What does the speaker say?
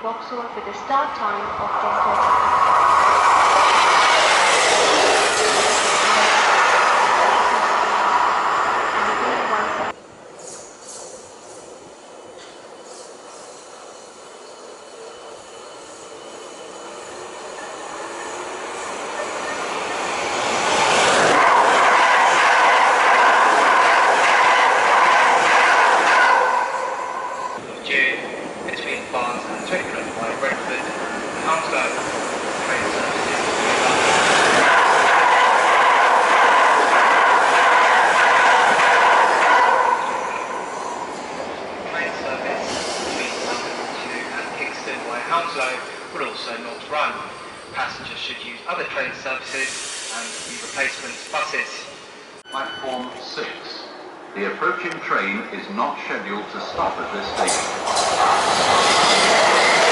Vauxhall with a start time of 10:30. Between Barnes and Twickenham by Brentford and Hounslow. Train services between London. Train service between London Waterloo and Kingston by Hounslow will also not run. Passengers should use other train services and the replacement buses. Platform 6. The approaching train is not scheduled to stop at this station.